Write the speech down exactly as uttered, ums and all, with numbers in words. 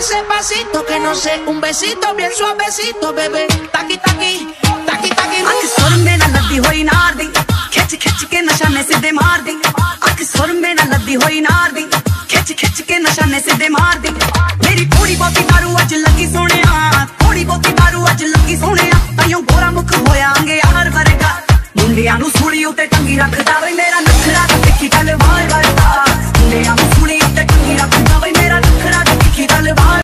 ese pasito, que no sé, un besito bien suavecito, bebé. Taqui, taqui, taqui, taqui. अख सुर में ना लद्दी होई नार दी, खिच खिच के नशा ने सीधे मार दी। अख सुर में ना लद्दी होई नार दी, खिच खिच के नशा ने सीधे मार दी। मेरी पूरी बॉडी दारू